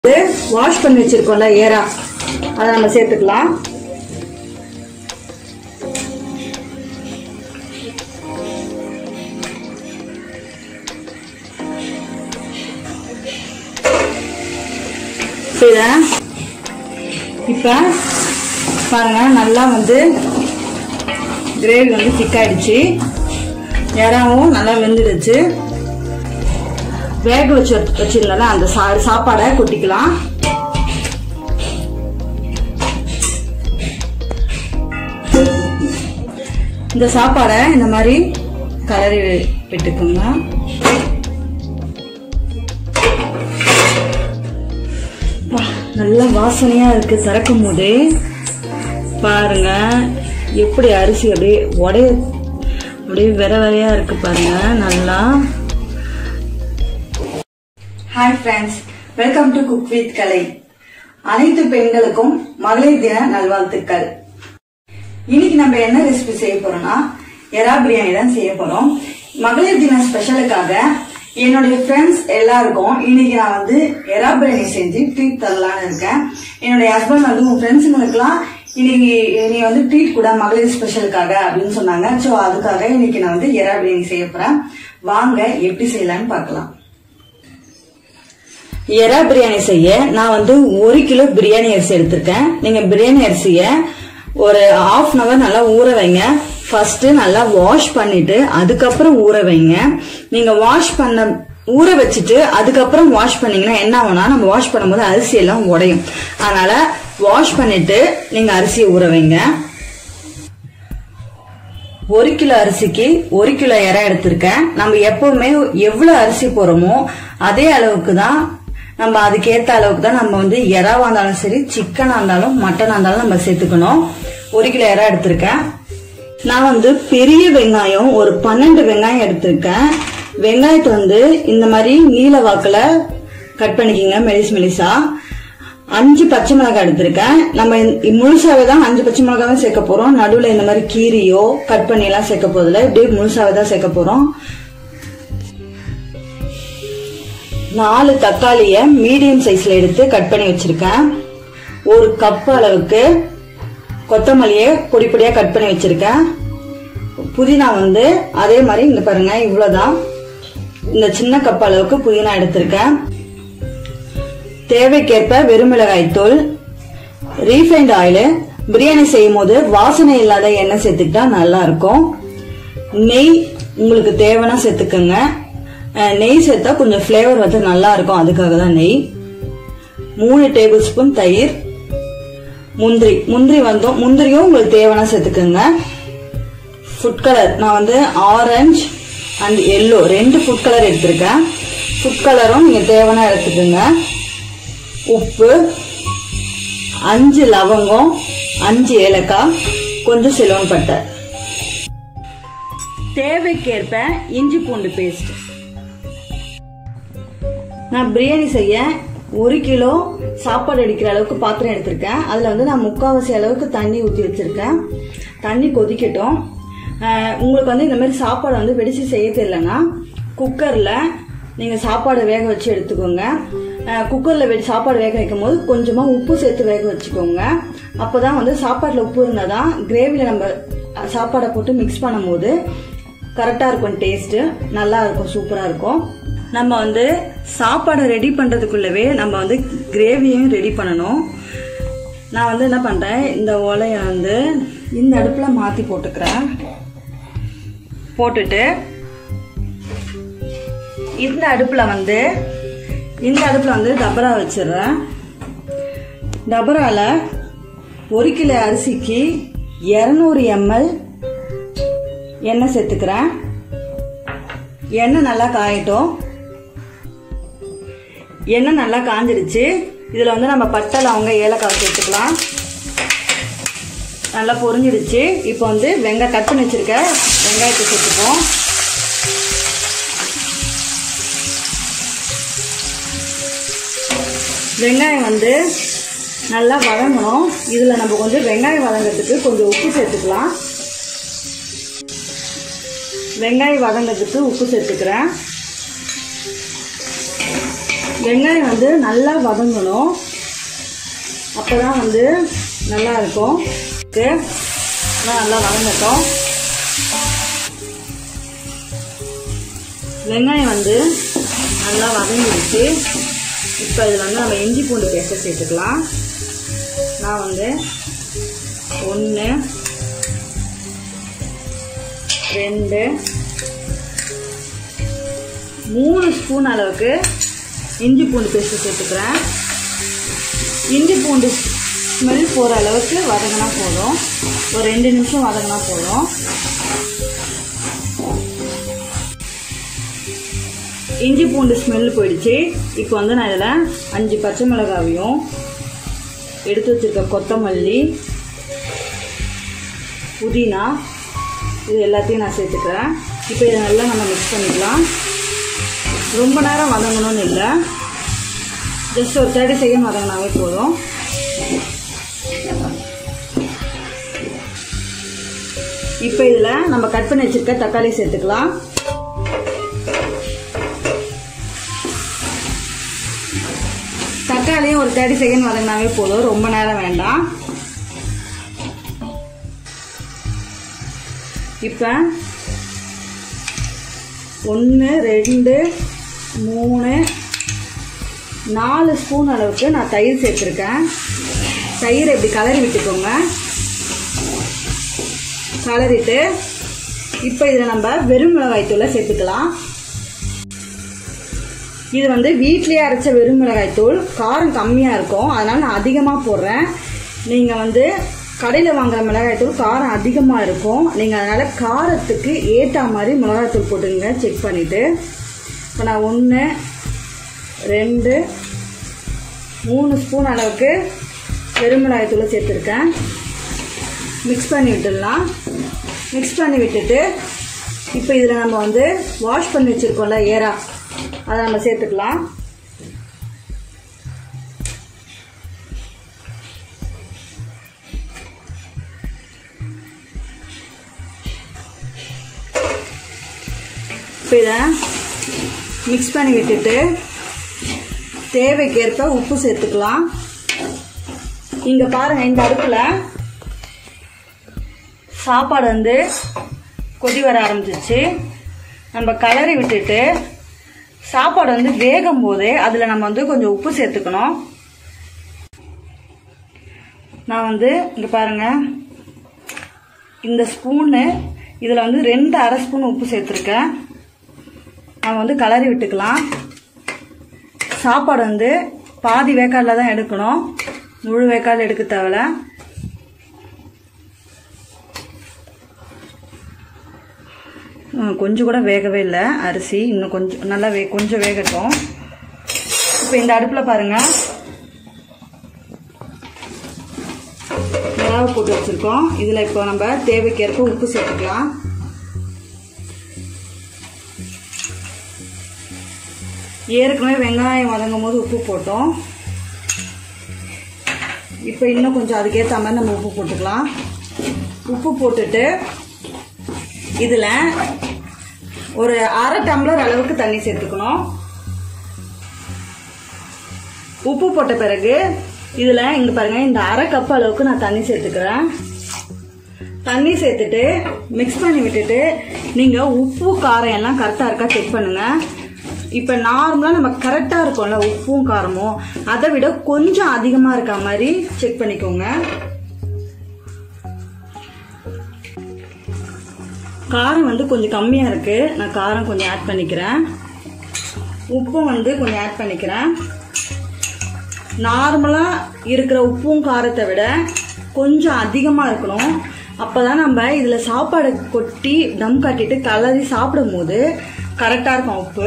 Wash பண்ணி வச்சிருக்கோம்ல era அதை நம்ம சேர்த்துக்கலாம். இப்ப பாருங்க நல்லா வந்து கிரேவி வந்து திக்காயிடுச்சு, ஏராவும் நல்லா வெந்துடுச்சு. வேக வச்சிருந்தால அந்த சாப்பாடை கொட்டிக்கலாம். இந்த சாப்பாடை இந்த மாதிரி கலரி விட்டுக்குங்க. நல்ல வாசனையா இருக்கு. திறக்கும் போதே பாருங்க எப்படி அரிசி அப்படியே விர விரையா இருக்கு பாருங்க நல்லா. Hi friends, welcome to cook with Kalai. அனைத்து பெண்களுக்கும் மகளிர் தின நல்வாழ்த்துக்கள். இன்னைக்கு நம்ம என்ன ரெசிபி செய்ய போறோம்னா எறா பிரியாணி தான் செய்ய போறோம். மகளிர் தின ஸ்பெஷலுக்காக என்னுடைய ஃப்ரெண்ட்ஸ் எல்லாருக்கும் இன்னைக்கு நான் வந்து எறா பிரியாணி செஞ்சு ட்ரீட் தரலான்னு இருக்கேன். என்னுடைய ஹஸ்பண்ட் வந்து உங்க ஃப்ரெண்ட்ஸுங்களுக்குலாம் இன்னைக்கு நீ வந்து ட்ரீட் கூட மகளிர் ஸ்பெஷலுக்காக அப்படின்னு சொன்னாங்க. சோ அதுக்காக இன்னைக்கு நான் வந்து எறா பிரியாணி செய்ய போறேன். வாங்க எப்படி செய்யலான்னு பார்க்கலாம். எறா பிரியாணி செய்ய நான் வந்து 1 கிலோ பிரியாணி அரிசி எடுத்திருக்கேன். நீங்க பிரியாணி அரிசிய ஒரு 1/2 hour நல்லா ஊற வைங்க. ஃபர்ஸ்ட் நல்லா வாஷ் பண்ணிட்டு அதுக்கப்புறம் ஊற வைங்க. நீங்க ஊற வச்சுட்டு அதுக்கப்புறம் வாஷ் பண்ணீங்கன்னா என்ன ஆகும்னா நம்ம வாஷ் பண்ணும்போது அரிசி எல்லாம் உடையும். அதனால வாஷ் பண்ணிட்டு நீங்க அரிசியை ஊற வைங்க. 1 கிலோ அரிசிக்கு 1 கிலோ எறா எடுத்திருக்கேன். நம்ம எப்பவுமே எவ்வளவு அரிசி போறோமோ அதே அளவுக்கு தான், நம்ம அதுக்கேற்ற அளவுக்கு தான் நம்ம வந்து எறாவா இருந்தாலும் சரி, சிக்கனா இருந்தாலும் மட்டனா இருந்தாலும் நம்ம சேர்த்துக்கணும். 1 கிலோ எறா எடுத்திருக்கேன். நான் வந்து பெரிய வெங்காயம் ஒரு 12 வெங்காயம் எடுத்திருக்கேன். வெங்காயத்தை வந்து இந்த மாதிரி நீல வாக்குல கட் பண்ணிக்கிங்க மெலிசா. 5 பச்சை மிளகாய் எடுத்திருக்கேன். நம்ம முழுசாவே தான் 5 பச்சை மிளகாய் தான் சேர்க்க போறோம். நடுவுல இந்த மாதிரி கீரியோ கட் பண்ணி எல்லாம் சேர்க்க போதில்லை, இப்படியே முழுசாவே தான் சேர்க்க போறோம். 4 தக்காளிய மீடியம் சைஸ்ல எடுத்து கட் பண்ணி வச்சிருக்கேன். 1 கப் அளவுக்கு கொத்தமல்லிய பொடி பொடியா கட் பண்ணி வச்சிருக்கேன். புதினா வந்து அதே மாதிரி இங்க பாருங்க இவ்வளவுதான், இந்த சின்ன கப் அளவுக்கு புதினா எடுத்திருக்கேன். தேவைக்கேற்ப வெறுமிளகாய் தூள், ரீஃபைண்ட் ஆயில். பிரியாணி செய்யும் போது வாசனை இல்லாத எண்ணெய் சேர்த்துக்கிட்டா நல்லா இருக்கும். நெய் உங்களுக்கு தேவைன்னா சேர்த்துக்கோங்க. நெய் சேர்த்தா கொஞ்சம் பிளேவர் வந்து நல்லா இருக்கும், அதுக்காக தான் நெய். 3 டேபிள் ஸ்பூன் தயிர். முந்திரியும் உங்களுக்கு தேவைன்னா சேர்த்துக்கோங்க. ஃபுட் கலர் நான் வந்து orange and yellow 2 food colour எடுத்திருக்கேன். ஃபுட் கலரும் நீங்க தேவைன்னா எடுத்துக்கோங்க. உப்பு, 5 லவங்கம், 5 ஏலக்காய், கொஞ்சம் சிலோன் பட்டை. தேவைக்கேற்ப இஞ்சி பூண்டு பேஸ்ட். நான் பிரியாணி செய்ய 1 கிலோ சாப்பாடு அடிக்கிற அளவுக்கு பாத்திரம் எடுத்திருக்கேன். அதுல வந்து நான் 3/4 அளவுக்கு தண்ணி ஊற்றி வச்சிருக்கேன். தண்ணி கொதிக்கட்டும். உங்களுக்கு வந்து இந்த மாதிரி சாப்பாடு வந்து வெடிச்சு செய்ய தெரியலன்னா குக்கர்ல நீங்க சாப்பாடு வேக வச்சு எடுத்துக்கோங்க. குக்கர்ல சாப்பாடு வேக வைக்கும் போது கொஞ்சமா உப்பு சேர்த்து வேக வச்சுக்கோங்க. அப்பதான் வந்து சாப்பாட்டுல உப்பு இருந்தாதான் கிரேவில நம்ம சாப்பாடை போட்டு மிக்ஸ் பண்ணும் போது கரெக்டா இருக்கும், டேஸ்ட் நல்லா இருக்கும், சூப்பரா இருக்கும். நம்ம வந்து சாப்பாடை ரெடி பண்றதுக்குள்ளவே நம்ம வந்து கிரேவியும் ரெடி பண்ணணும். நான் வந்து என்ன பண்றேன், இந்த ஓலைய வந்து இந்த அடுப்புல மாத்தி போட்டுக்கிறேன். போட்டுட்டு இந்த அடுப்புல வந்து டபரா வச்சிடுறேன். டபரால 1 கிலோ அரிசிக்கு 200 ml எண்ணெய் சேர்த்துக்கிறேன். எண்ணெய் நல்லா காயட்டும். எண்ணெய் நல்லா காஞ்சிடுச்சு. இதுல வந்து நம்ம பட்டை லவங்க ஏலக்காய் சேர்த்துக்கலாம். நல்லா பொரிஞ்சிடுச்சு. இப்போ வந்து வெங்காயம் கட் பண்ணி வச்சிருக்க வெங்காயத்தை சேர்த்துப்போம். வெங்காயம் வந்து நல்லா வதங்கணும். இதுல நம்ம கொஞ்சம் வெங்காயம் வதங்கிறதுக்கு கொஞ்சம் உப்பு சேர்த்துக்கலாம். வெங்காயம் வதங்கிறதுக்கு உப்பு சேர்த்துக்கிறேன். வெங்காயம் வந்து நல்லா வதங்கணும், அப்பதான் வந்து நல்லா இருக்கும். நல்லா வதங்கட்டும். வெங்காயம் வந்து நல்லா வதங்கிடுச்சு. இப்போ இதில் வந்து நம்ம இஞ்சி பூண்டு பேஸ்ட்டை சேர்த்துக்கலாம். நான் வந்து 1 2 3 ஸ்பூன் அளவுக்கு இஞ்சி பூண்டு பேஸ்ட்டு சேர்த்துக்கிறேன். இஞ்சி பூண்டு ஸ்மெல் போகிற அளவுக்கு வதங்கினா போதும். ஒரு 2 நிமிஷம் வதங்கினா போதும். இஞ்சி பூண்டு ஸ்மெல் போயிடுச்சு. இப்போ வந்து நான் இதில் 5 பச்சை மிளகாவையும் எடுத்து வச்சிருக்க கொத்தமல்லி, புதினா இது எல்லாத்தையும் நான் சேர்த்துக்கிறேன். இப்போ இதை நல்லா நம்ம மிக்ஸ் பண்ணிக்கலாம். ரொம்ப நேரம் வதங்கணும்னு இல்லை, ஜஸ்ட் ஒரு 30 செகண்ட் வதங்கினாவே போதும். இப்போ இதில் நம்ம கட் பண்ணி வச்சிருக்க தக்காளி சேர்த்துக்கலாம். தக்காளியும் ஒரு 30 செகண்ட் வதங்கினாவே போதும், ரொம்ப நேரம் வேண்டாம். இப்போ 1 2 3 4 ஸ்பூன் அளவுக்கு நான் தயிர் சேர்த்துருக்கேன். தயிர் எப்படி கலரி விட்டுக்கோங்க. கலரிட்டு இப்போ இதில் நம்ம வெறும் மிளகாய் தூளை சேர்த்துக்கலாம். இது வந்து வீட்லேயே அரைச்ச வெறும் மிளகாய் தூள், காரம் கம்மியாக இருக்கும், அதனால் நான் அதிகமாக போடுறேன். நீங்கள் வந்து கடையில் வாங்குகிற மிளகாய் தூள் காரம் அதிகமாக இருக்கும். நீங்கள் அதனால் காரத்துக்கு ஏற்ற மாதிரி மிளகாய் தூள் போட்டுங்க, செக் பண்ணிவிட்டு. இப்போ நான் 1 2 3 ஸ்பூன் அளவுக்கு வெறும் மிளகாய் தூளை சேர்த்துருக்கேன். மிக்ஸ் பண்ணி விட்டுடலாம். மிக்ஸ் பண்ணி விட்டுட்டு இப்போ இதில் நம்ம வந்து வாஷ் பண்ணி வச்சுருக்கோம்ல ஏரா, அதை நம்ம சேர்த்துக்கலாம். இப்போ இதை மிக்ஸ் பண்ணி விட்டுட்டு தேவைக்கேற்ப உப்பு சேர்த்துக்கலாம். இங்கே பாருங்கள், இந்த அடுப்பில் சாப்பாடு வந்து கொதி வர ஆரம்பிச்சிச்சு. நம்ம கலரி விட்டுட்டு சாப்பாடு வந்து வேகும் போது அதில் நம்ம வந்து கொஞ்சம் உப்பு சேர்த்துக்கணும். நான் வந்து இங்கே பாருங்கள், இந்த ஸ்பூனு இதில் வந்து 2 அரை ஸ்பூன் உப்பு சேர்த்துருக்கேன். நம்ம வந்து கலரி விட்டுக்கலாம். சாப்பாடு வந்து பாதி வேக்காடில் தான் எடுக்கணும், முழு வேக்காடில் எடுக்க தேவையில்ல. கொஞ்சம் கூட வேகவே இல்லை அரிசி, இன்னும் கொஞ்சம் நல்லா கொஞ்சம் வேகட்டும். இப்போ இந்த அடுப்பில் பாருங்கள், மிளகா போட்டு வச்சுருக்கோம். இதில் இப்போ நம்ம தேவைக்கேற்ப உப்பு சேர்த்துக்கலாம். ஏற்கனவே வெங்காயம் வதங்கும் போது உப்பு போட்டோம். இப்போ இன்னும் கொஞ்சம் அதுக்கேற்ற மாதிரி நம்ம உப்பு போட்டுக்கலாம். உப்பு போட்டுட்டு இதில் ஒரு அரை டம்ளர் அளவுக்கு தண்ணி சேர்த்துக்கணும். உப்பு போட்ட பிறகு இதில் இங்கே பாருங்கள், இந்த அரை கப் அளவுக்கு நான் தண்ணி சேர்த்துக்கிறேன். தண்ணி சேர்த்துட்டு மிக்ஸ் பண்ணி விட்டுட்டு நீங்கள் உப்பு காரம் எல்லாம் கரெக்டாக இருக்கா செக் பண்ணுங்கள். இப்போ நார்மலாக நம்ம கரெக்டாக இருக்கோம்ல உப்பும் காரமும், அதை விட கொஞ்சம் அதிகமாக இருக்க மாதிரி செக் பண்ணிக்கோங்க. காரம் வந்து கொஞ்சம் கம்மியாக இருக்குது, நான் காரம் கொஞ்சம் ஆட் பண்ணிக்கிறேன். உப்பும் வந்து கொஞ்சம் ஆட் பண்ணிக்கிறேன். நார்மலாக இருக்கிற உப்பும் காரத்தை விட கொஞ்சம் அதிகமாக இருக்கணும். அப்போ தான் நம்ம இதில் சாப்பாடு கொட்டி தம் கட்டிட்டு கலரி சாப்பிடும் போது கரெக்டாக இருக்கும் உப்பு.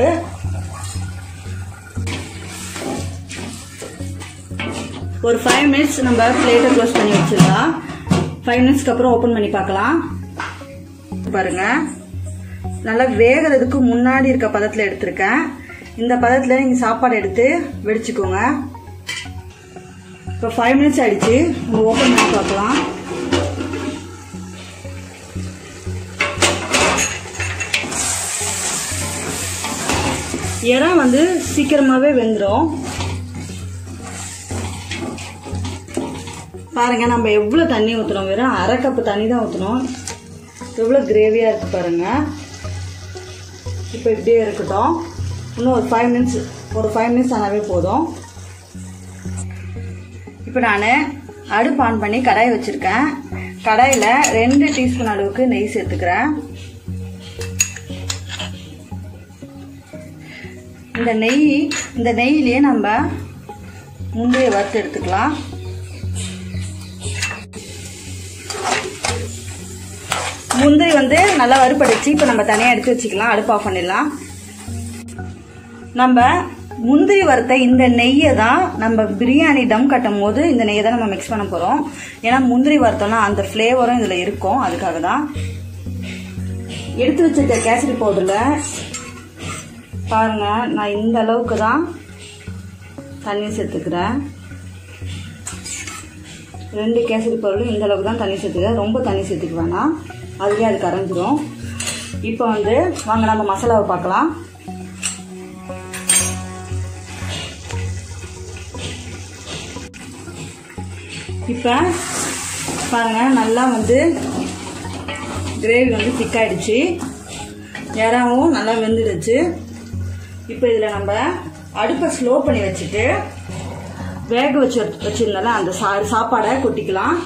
ஒரு 5 மினிட்ஸ் நம்ம பிளேட்டை க்ளோஸ் பண்ணி வச்சிடலாம். 5 மினிட்ஸ்க்கு அப்புறம் ஓப்பன் பண்ணி பார்க்கலாம். பாருங்க, நல்லா வேகிறதுக்கு முன்னாடி இருக்க பதத்தில் எடுத்திருக்கேன். இந்த பதத்தில் நீங்கள் சாப்பாடு எடுத்து வெடிச்சுக்கோங்க. இப்போ 5 மினிட்ஸ் ஆயிடுச்சு, நம்ம ஓப்பன் பண்ணி பார்க்கலாம். இறா வந்து சீக்கிரமாவே வெந்துடும். பாருங்க நம்ம எவ்வளவு தண்ணி ஊத்துறோம், வெறும் 1/2 கப் தண்ணி தான் ஊத்துறோம். எவ்வளவு கிரேவியா இருக்கு பாருங்க. இப்போ இப்படியே இருக்கட்டும். இன்னும் ஒரு 5 மினிட்ஸ் ஆனாவே போதும். இப்போ நான் அடுப்பு ஆன் பண்ணி கடாய் வச்சிருக்கேன். கடாயில் 2 டீஸ்பூன் அளவுக்கு நெய் சேர்த்துக்கிறேன். இந்த நெய்யிலேயே நம்ம முந்திரியை வறுத்து எடுத்துக்கலாம். முந்திரி வந்து நல்லா வறுப்படைச்சு இப்போ நம்ம தனியாக எடுத்து வச்சுக்கலாம். அடுப்பு ஆஃப் பண்ணிடலாம். நம்ம முந்திரி வறுத்த இந்த நெய்யை தான் நம்ம பிரியாணி தம் கட்டும் போது இந்த நெய்யை தான் நம்ம மிக்ஸ் பண்ண போகிறோம். ஏன்னா முந்திரி வறுத்தோம்னா அந்த ஃப்ளேவரும் இதில் இருக்கும். அதுக்காக தான் எடுத்து வச்சிருக்க கேசரி பவுடரில் பாருங்க, நான் இந்த அளவுக்கு தான் தண்ணி சேர்த்துக்கிறேன். 2 கேசரி பவுடர் இந்த அளவுக்கு தான் தண்ணி சேர்த்துக்கிறேன். ரொம்ப தண்ணி சேர்த்துக்க வேணாம், அதுலேயே அது கரைஞ்சிரும். இப்போ வந்து வாங்க நம்ம மசாலாவை பார்க்கலாம். இப்போ பாருங்க, நல்லா வந்து கிரேவி வந்து திக்காயிடுச்சு, இறாவும் நல்லா வெந்துடுச்சு. இப்போ இதில் நம்ம அடுப்பை ஸ்லோ பண்ணி வச்சுட்டு வேக வச்சிருந்தால அந்த சாப்பாடை கொட்டிக்கலாம்.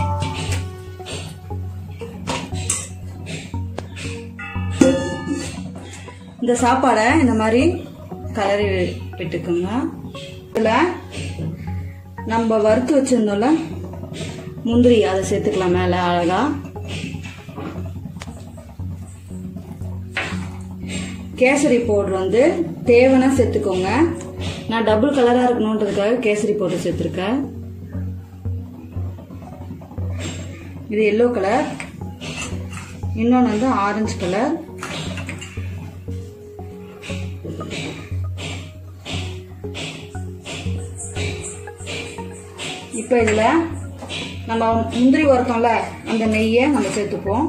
இந்த சாப்பாடை இந்த மாதிரி கலரி விட்டுக்குங்க. இதில் நம்ம வறுத்து வச்சிருந்தோம்ல முந்திரி, அதை சேர்த்துக்கலாம் மேலே அழகா. கேசரி பவுடர் வந்து தேவைன்னா சேர்த்துக்கோங்க. நான் டபுள் கலராக இருக்கணுன்றதுக்காக கேசரி பவுடர் சேர்த்துருக்கேன். இது எல்லோ கலர், இன்னொன்று வந்து ஆரஞ்சு கலர். இப்போ இதில் நம்ம முந்திரி வறுத்தோம்ல அந்த நெய்யை நம்ம சேர்த்துப்போம்.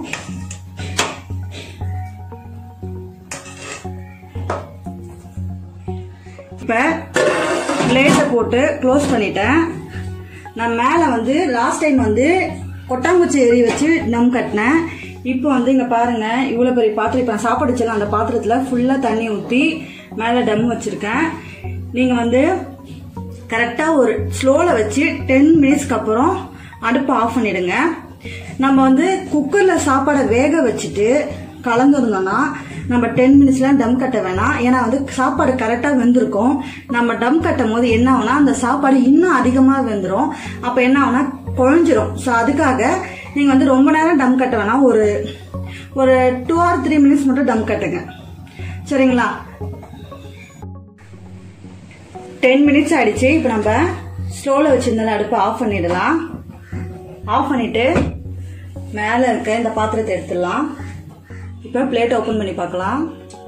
இப்போ பிளேட்டை போட்டு க்ளோஸ் பண்ணிட்டேன். நான் மேலே வந்து லாஸ்ட் டைம் வந்து கொட்டாங்குச்சி எரி வச்சு தம் கட்டினேன். இப்போ வந்து இங்கே பாருங்கள், இவ்வளோ பெரிய பாத்திரம். இப்போ சாப்பாடு வச்சலாம் அந்த பாத்திரத்தில் ஃபுல்லாக தண்ணி ஊற்றி மேலே டம் வச்சுருக்கேன். நீங்கள் வந்து கரெக்டாக ஒரு ஸ்லோவில் வச்சு 10 மினிட்ஸ்க்கு அப்புறம் அடுப்பை ஆஃப் பண்ணிடுங்க. நம்ம வந்து குக்கரில் சாப்பாடை வேக வச்சுட்டு கலந்துருந்தோம்னா நம்ம 10 மினிட்ஸ்லாம் டம் கட்ட வேணாம். ஏன்னா வந்து சாப்பாடு கரெக்டாக வெந்திருக்கும். நம்ம டம் கட்டும் போது என்ன ஆகுனா அந்த சாப்பாடு இன்னும் அதிகமாக வெந்துடும். அப்போ என்ன ஆகுனா குழஞ்சிரும். ஸோ அதுக்காக நீங்கள் வந்து ரொம்ப நேரம் டம் கட்ட வேணாம். ஒரு 2 or 3 மினிட்ஸ் மட்டும் டம் கட்டுங்க, சரிங்களா? 10 மினிட்ஸ் ஆயிடுச்சு. இப்போ நம்ம ஸ்லோவில் வச்சிருந்தாலும் அடுப்பை ஆஃப் பண்ணிடலாம். ஆஃப் பண்ணிட்டு மேலே இருக்க இந்த பாத்திரத்தை எடுத்துடலாம். இப்போ பிளேட் ஓப்பன் பண்ணி பார்க்கலாம்.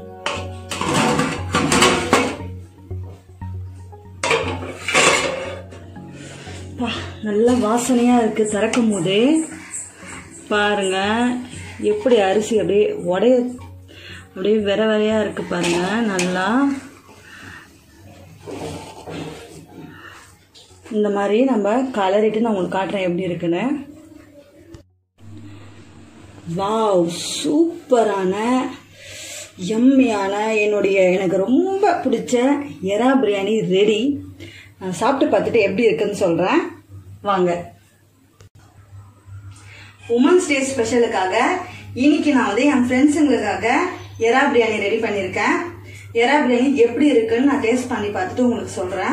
நல்லா வாசனையா இருக்கு. திறக்கும் போதே பாருங்க எப்படி அரிசி அப்படியே விர விரையா இருக்கு பாருங்க. நல்லா இந்த மாதிரி நம்ம கலரிட்டு நான் உங்களுக்கு காட்டுறேன் எப்படி இருக்குன்னு. வாவ், சூப்பரான யம்மியான எனக்கு ரொம்ப பிடிச்ச எறா பிரியாணி ரெடி. நான் சாப்பிட்டு பார்த்துட்டு எப்படி இருக்குன்னு சொல்றேன் வாங்க. உமன்ஸ் டே ஸ்பெஷலுக்காக இன்னைக்கு நான் வந்து என் ஃப்ரெண்ட்ஸுங்களுக்காக எறா பிரியாணி ரெடி பண்ணியிருக்கேன். எறா பிரியாணி எப்படி இருக்குன்னு நான் டேஸ்ட் பண்ணி பார்த்துட்டு உங்களுக்கு சொல்றேன்.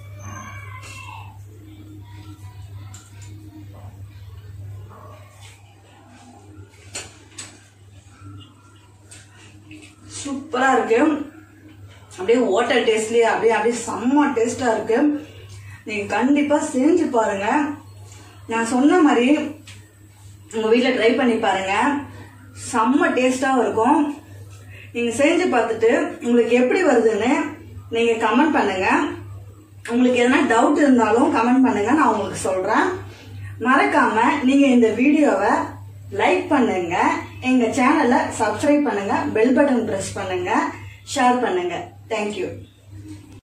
சூப்பரா இருக்கு. அப்படியே ஹோட்டல் டேஸ்ட்லயே அப்படியே செம்ம டேஸ்டா இருக்கு. நீங்க கண்டிப்பா செஞ்சு பாருங்க. நான் சொன்ன மாதிரி உங்க வீட்டுல ட்ரை பண்ணி பாருங்க. செம்ம டேஸ்டாவும் இருக்கும். நீங்க செஞ்சு பார்த்துட்டு உங்களுக்கு எப்படி வருதுன்னு நீங்க கமெண்ட் பண்ணுங்க. உங்களுக்கு எதனா டவுட் இருந்தாலும் கமெண்ட் பண்ணுங்க, நான் உங்களுக்கு சொல்றேன். மறக்காம நீங்க இந்த வீடியோவை லைக் பண்ணுங்க, எங்க சேனலை சப்ஸ்கிரைப் பண்ணுங்க, பெல் பட்டன் பிரஸ் பண்ணுங்க, ஷேர் பண்ணுங்க. தேங்க்யூ.